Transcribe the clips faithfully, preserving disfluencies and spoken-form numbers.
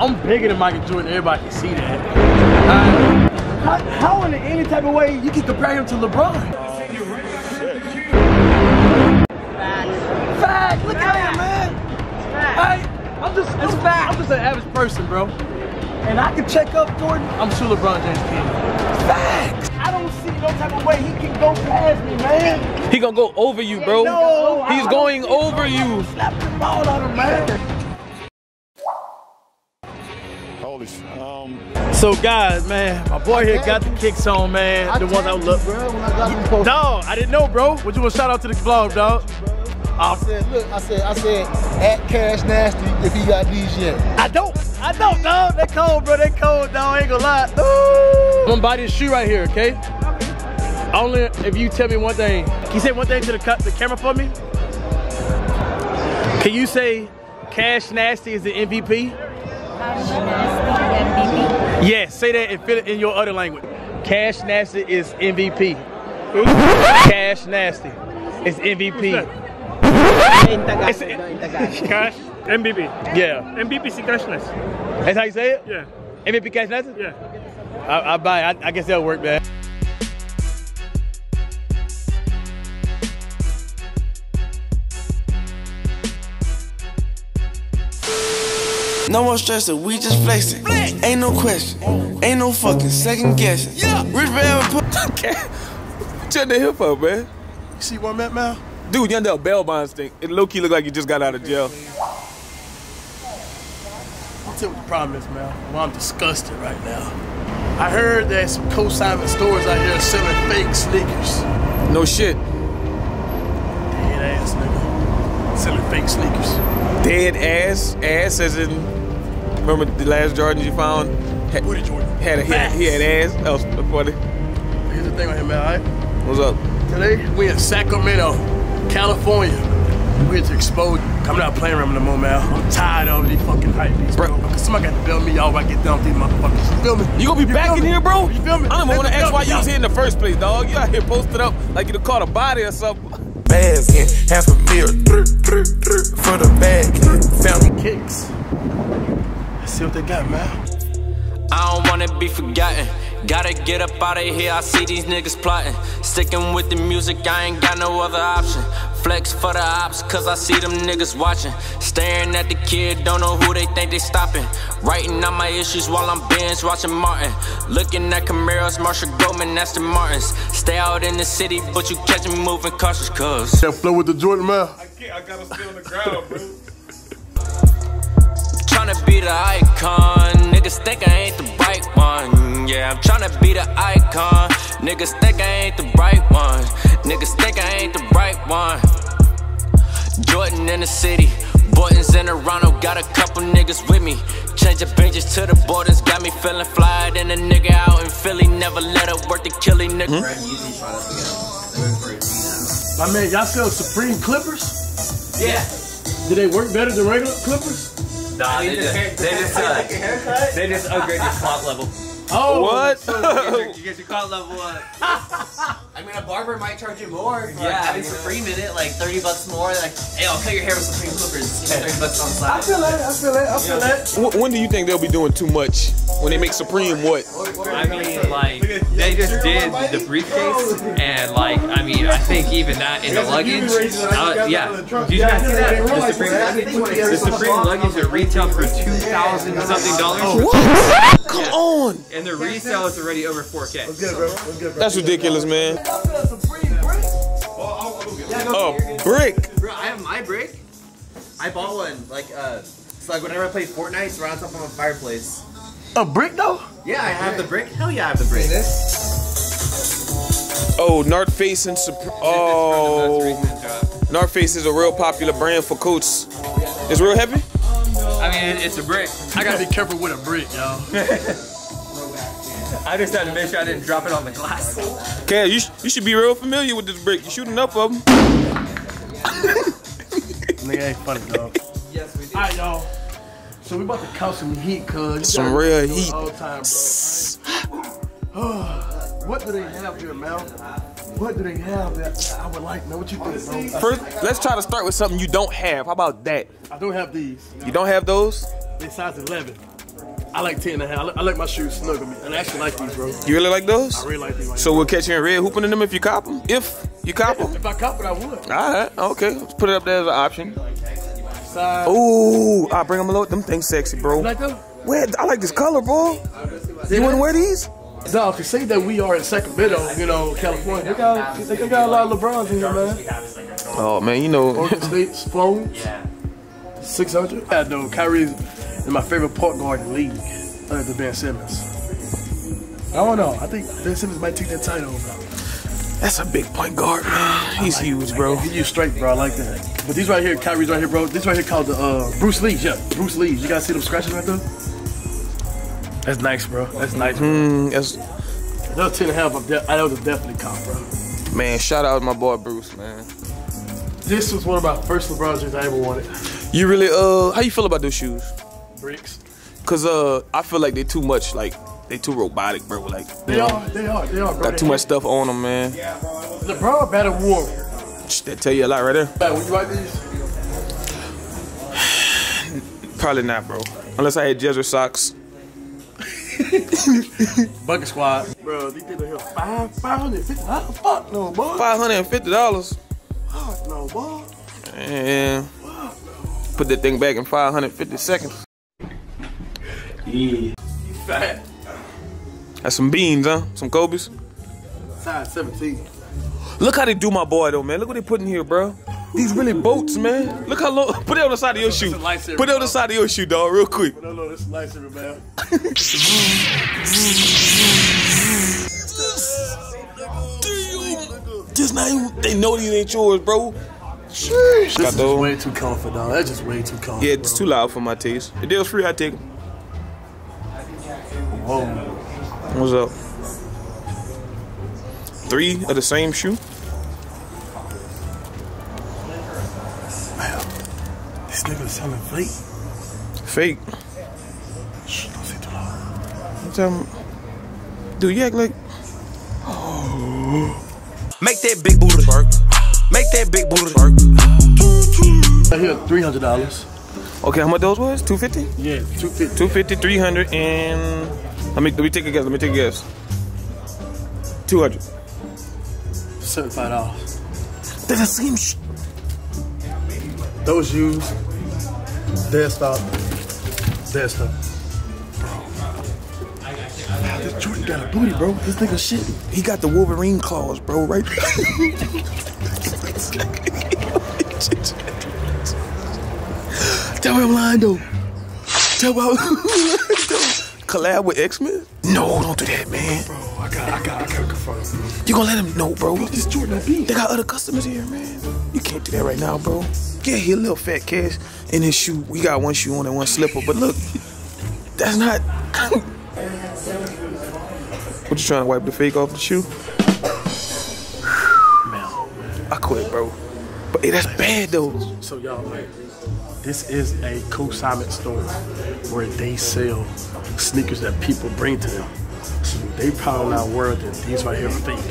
I'm bigger than Michael Jordan. Everybody can see that. Uh, how, how in any type of way you can compare him to LeBron? Facts. Fact. Look at him, man. Hey, I'm just, it's fact. I'm just an average person, bro. And I can check up Jordan. I'm sure LeBron James can. Facts. I don't see no type of way he can go past me, man. He gonna go over you, bro. No, he's going over you. Slap the ball out of him, man. Holy shit. Um, So guys, man, my boy here got the kicks on, man. I the ones I look. bro, when I got them posted. Dog, I didn't know, bro. Would you want to shout out to the vlog, dog? I said, look, I said, I said, at Cash Nasty if he got these yet. I don't. I don't, dog. They cold, bro. They cold, dog. I ain't gonna lie. Ooh. I'm gonna buy this shoe right here, okay? Only if you tell me one thing. Can you say one thing to the, the camera for me? Can you say Cash Nasty is the M V P? Cash Nasty M V P. Yes, say that and feel it in your other language. Cash Nasty is M V P. Cash Nasty is M V P. Cash, M V P. Yeah. M V P si Cash Nasty. That's how you say it? Yeah. M V P Cash Nasty? Yeah. I, I buy it. I, I guess that'll work, man. No more stressing, we just flexing. Ain't no question, ain't no fucking second guessing. Yeah. Rich man put. What you under here for, man? You see where I'm at, man? Dude, you under a bail bond stink. It low key look like you just got out of jail. I'll tell you what the problem is, man. Well, I'm disgusted right now. I heard there's some consignment stores out here selling fake sneakers. No shit. Dead ass nigga. Selling fake sneakers. Dead ass, ass as in. Remember the last Jordan you found? Had, Booty Jordan. Had a, he, had, he had ass. That was funny. Here's the thing right here, man, all right? What's up? Today, we in Sacramento, California. We're here to expose. I'm not playing around no more, man. I'm tired of these fucking hype beats, bro. Cause somebody got to bail me out when I get done with these motherfuckers. You feel me? You gonna be you back in here, bro? You feel me? I don't even want to They ask why you out. was here in the first place, dog. You out here posted up like you done caught a body or something. Bags in half a meal for the bag. Found Kicks. Let's see what they got, man. I don't wanna be forgotten. Gotta get up out of here, I see these niggas plotting. Sticking with the music, I ain't got no other option. Flex for the ops, cause I see them niggas watching. Staring at the kid, don't know who they think they stopping. Writing out my issues while I'm binge watching Martin. Looking at Camaros, Marshall Goldman, Aston Martins. Stay out in the city, but you catch me moving cautious, cuz. That flow with the Jordan, man. I can't, I gotta stay on the ground, bro. Tryna be the icon, niggas think I ain't the right one. Yeah, I'm tryna be the icon, niggas think I ain't the right one. Niggas think I ain't the right one. Jordan in the city, Bortons in Toronto, got a couple niggas with me. Changing benches to the borders, got me feeling fly than a nigga out in Philly. Never let her work the killy nigga. My man, y'all sell Supreme Clippers? Yeah. Do they work better than regular Clippers? Nah, they just, they just, uh, they just upgrade your clout level. Oh, what? So you, get your, you get your clout level up. I mean, a barber might charge you more for Yeah, having Supreme in it, like thirty bucks more. Like, hey, I'll cut your hair with Supreme Clippers. You know, thirty bucks on the side. I feel that. I feel that. I feel that. Wh- When do you think they'll be doing too much? When they make Supreme what? I mean, like, they just did the briefcase, and like, I mean, I think even that in the luggage, uh, yeah. Did you guys see that? The Supreme, the Supreme luggage that retail for two thousand something dollars. What? Come on! And the resale is already over four K. What's good, bro? What's good, bro? That's ridiculous, man. A brick. Bro, I have my brick. I bought one. Like, uh, so like whenever I play Fortnite, it's right on top of my fireplace. A brick, though? Yeah, I have the brick. Hell yeah, I have the brick. Oh, North Face and Supreme. Oh, North Face is a real popular brand for coats. It's real heavy. I mean, it's a brick. I gotta be careful with a brick, y'all. I just had to make sure I didn't drop it on the glass. Okay, you, sh you should be real familiar with this brick. You shooting up of them. Nigga ain't funny, dog. Yes, we do. Alright, y'all. So we about to count some heat, cuz. Some real heat. All time, bro. What do they have here, Mel? What do they have that I would like? Know what you think, bro? First, let's try to start with something you don't have. How about that? I don't have these. You don't have those? They size eleven. I like ten and a half. I like, I like my shoes snug with me. And I actually like these, bro. You really like those? I really like these. Right so now. we'll catch you in red hooping in them if you cop them? If you cop them? If I cop it, I would. All right, okay. Let's put it up there as an option. Side. Ooh, I'll bring them a little. Them things sexy, bro. You like them? Where? I like this color, bro. You wouldn't wear these? No, to say that we are in Sacramento, you know, California, they got, they got a lot of LeBrons in here, man. Oh, man, you know. Oregon State's phones. six hundred. Yeah, no, Kyrie's is my favorite point guard in the league, other than Ben Simmons. I don't know. I think Ben Simmons might take that title, bro. That's a big point guard, man. He's like huge, bro. He's you straight, bro. I like that. But these right here, Kyrie's right here, bro. This right here called the uh, Bruce Lee's. Yeah, Bruce Lee's. You guys see them scratches right there? That's nice, bro. That's nice, bro. Mm, that's... That was ten and a half. I was definitely cop, bro. Man, shout out to my boy Bruce, man. This was one of my first LeBron jeans I ever wanted. You really, uh, how you feel about those shoes? Bricks. Cause, uh, I feel like they too much, like, they too robotic, bro. Like, they know, are, they are, they are, bro. Got too much stuff on them, man. LeBron better warm. That tell you a lot right there. Man, would you like these? Probably not, bro. Unless I had Jezer socks. Bucket squad. Bro, these things are here five, five hundred fifty dollars. Fuck no, boy. Five hundred and fifty dollars. Fuck no, boy. And put that thing back in five hundred fifty seconds. Yeah. You fat. That's some beans, huh? Some Kobe's. Size seventeen. Look how they do my boy though, man. Look what they put in here, bro. These really boats, man. Look how long. Put it on the side of your shoe. Put it on the side of your shoe, dog, real quick. No, no, this is lightsaber, man. Just not even, they know these ain't yours, bro. Sheesh. This is way too comfy, dog. That's just way too comfy. Yeah, it's bro. Too loud for my taste. If they was free, I'd take them. Whoa. What's up? Three of the same shoe? This nigga selling fake. Fake? Shh, don't say too loud. Tell him, dude, you act like. Oh. Make that big booty work. Make that big booty work. I hear three hundred dollars. Okay, how much those was? two fifty? Yeah, two fifty. two fifty, three hundred, and. Let me, let me take a guess. Let me take a guess. two hundred. seventy-five dollars. That's the same sh. Those shoes, desktop, desktop. Wow, this Jordan got a booty, bro. This nigga shit. He got the Wolverine claws, bro, right there. Tell me I'm lying, though. Tell me I'm lying, though. Collab with X-Men? No, don't do that, man. Bro, I got, I got, I got confirm. You gonna let him know, bro? Bro, this Jordan B. They got other customers here, man. You can't do that right now, bro. Yeah, he a little fat cash in his shoe. We got one shoe on and one slipper, but look, that's not. What you trying to wipe the fake off the shoe? Man, I quit, bro. But hey, that's bad though. So y'all, like, this is a consignment store where they sell sneakers that people bring to them. So they probably not aware that these right here are fake.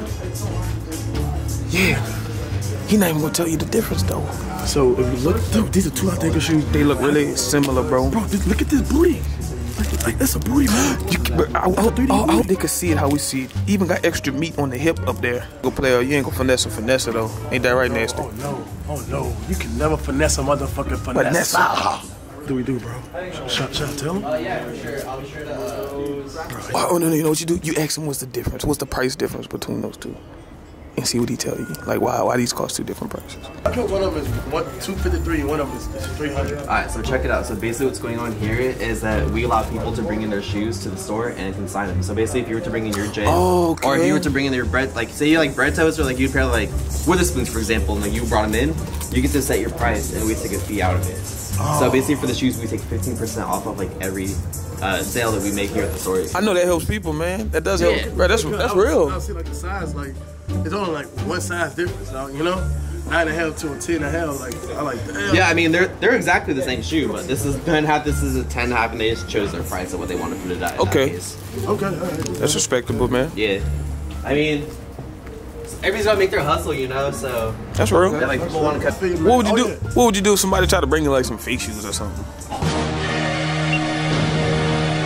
Yeah. He not even gonna tell you the difference though. So if you look, dude, these are two authentic shoes. They look really similar, bro. Bro, this, look at this booty. Like, like that's a booty, man. You can, but I, I, I, I hope they could see it how we see it. Even got extra meat on the hip up there. Go player, you ain't gonna finesse a finesse though. Ain't that right, nasty? Oh no, oh no, you can never finesse a motherfucking finesse. Finesse. What do we do, bro? Should, should I tell him? Oh yeah, for sure. I'll be sure to. Uh, oh, oh no, no, you know what you do? You ask him what's the difference. What's the price difference between those two? And see what he tell you. Like, why why these cost two different prices? I put one of them is one two fifty three, and one of them is, is three hundred. All right, so check it out. So basically, what's going on here is that we allow people to bring in their shoes to the store and consign them. So basically, if you were to bring in your gym, oh, okay. or if you were to bring in your bread, like say you like bread toast, or like you pair like Witherspoons, for example, and like you brought them in, you get to set your price, and we take a fee out of it. Oh. So basically, for the shoes, we take fifteen percent off of like every uh, sale that we make here at the store. I know that helps people, man. That does help. Yeah. Right, that's that's real. I see like the size, like it's only like one size difference, dog, you know? Nine and a half to a ten and a half, like I like damn. Yeah, I mean they're they're exactly the same shoe, but this is ten and a half, this is a ten and a half, and they just chose their price of what they want to put it at. Okay. Okay, all right. That's respectable, man. Yeah. I mean, everybody's gotta make their hustle, you know, so. That's real. Yeah, like people want to cut. What would you do? What would you do if somebody tried to bring you like some fake shoes or something?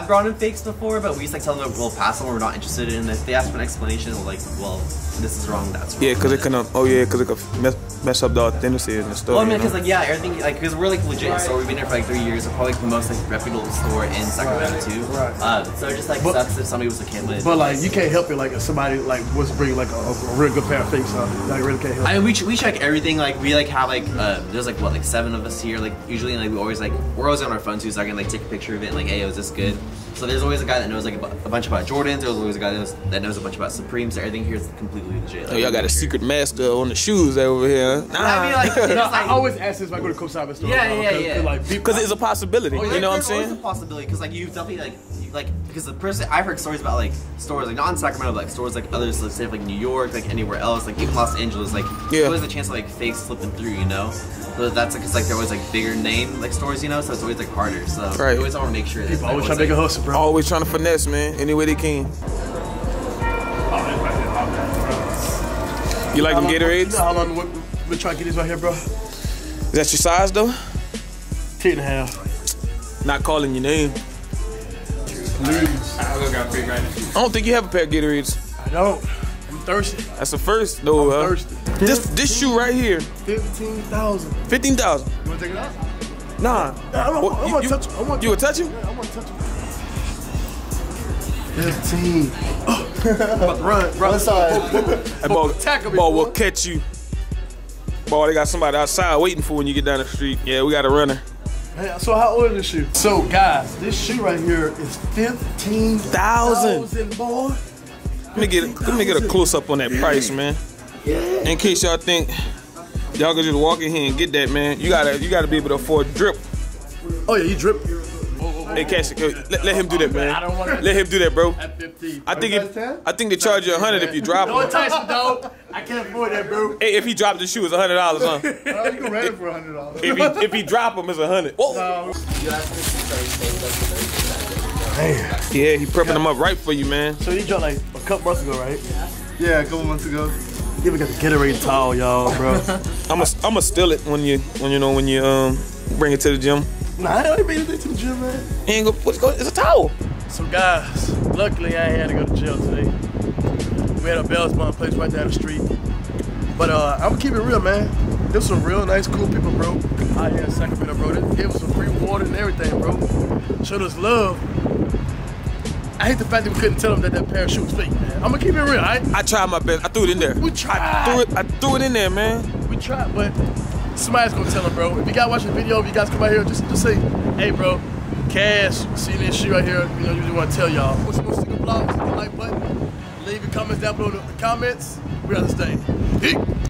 brought in fakes before, but we just like tell them we'll pass them or we're not interested in. If they ask for an explanation, we're like, well, this is wrong, that's wrong. Yeah, because it can, uh, oh yeah, because it could mess, mess up the authenticity and stuff. Well, I mean, because like, yeah, everything, like, because we're like legit store. We've been here for like three years. We're probably like, the most like reputable store in Sacramento too. Right. Uh, so it just like but, sucks if somebody was a kid with. But like, you can't help it. Like, if somebody like was bringing like a, a real good pair of fakes, huh? Like, really can't help. I mean, we, we check everything. Like, we like have like uh, there's like what like seven of us here. Like, usually like we always like we're always on our phone too, so I can like take a picture of it and like, hey, was this good? So there's always a guy that knows like a, a bunch about Jordans. There's always a guy that knows, that knows a bunch about Supreme. So everything here is completely legit. Like, oh, y'all got a secret master on the shoes over here. Nah. I mean, like, no, like, I always ask this if I go to Consignment store. Yeah, yeah, cause, yeah. Cause, like, because it's a possibility. Oh, yeah, you know what I'm saying? There's always a possibility because like you definitely like you, like because the person I've heard stories about like stores like not in Sacramento, but like stores like others, let's say like New York, like anywhere else, like even Los Angeles, like yeah. there's always a chance of like fakes slipping through, you know. So that's like, cause like they're always like bigger name like stores, you know, so it's always like harder. So right. you always want to make sure that people always trying to make a hustle, bro. Always trying to finesse, man, any way they can. You like them Gatorades? You know how long we, we try to get these right here, bro? Is that your size though? Ten and a half. Not calling your name. Please. I don't think you have a pair of Gatorades. I don't. I'm thirsty. That's the first, though. I'm uh, thirsty. This this shoe right here. Fifteen thousand. Fifteen thousand. You wanna take it out? Nah. I want, Well, I you, want you, to touch it. I want you would touch it? Yeah, I want to touch it. Fifteen. Oh. Run, run inside. That ball, Tackle me, ball boy. will catch you. Ball, they got somebody outside waiting for when you get down the street. Yeah, we got a runner. Hey, so how old is this shoe? So guys, this shoe right here is fifteen thousand, boy. Let me get a, let me get a close up on that price, man. In case y'all think y'all can just walk in here and get that, man. You gotta you gotta be able to afford drip. Oh yeah, you drip. Hey, Cash, let, let him do that, man. I don't want to. Let him do that, bro. At fifteen. I think it, I think they charge you a hundred if you drop Don't him. entice me, dog. I can't afford that, bro. Hey, if he dropped the shoe, it's a hundred dollars, huh? Oh, you can rent it for a hundred dollars. If he if he drop him, it's a hundred. Whoa. No. Yeah, he prepping them up right for you, man. So you dropped like a couple months ago, right? Yeah, a couple months ago. You ever got the Gatorade towel, y'all, bro? I'm a I'm a steal it when you when you know when you um bring it to the gym. Nah, I don't even anything to the gym, man. You ain't go. What's go? It's a towel. So guys, luckily I ain't had to go to jail today. We had a Bell's Mom place right down the street. But uh, I'm gonna keep it real, man. There's some real nice, cool people, bro, out here in Sacramento, bro. They gave us some free water and everything, bro. Showed us love. I hate the fact that we couldn't tell them that that pair of shoes was fake, man. I'm gonna keep it real, alright? I tried my best. I threw it in there. We tried. I threw it. I threw it in there, man. We tried, but somebody's gonna tell them, bro. If you guys watch the video, if you guys come out here, just just say, hey, bro, Cash, see this shoe right here. You know, usually want to tell y'all. What's the most single blog? Hit the like button. Leave your comments down below in the comments. We understand.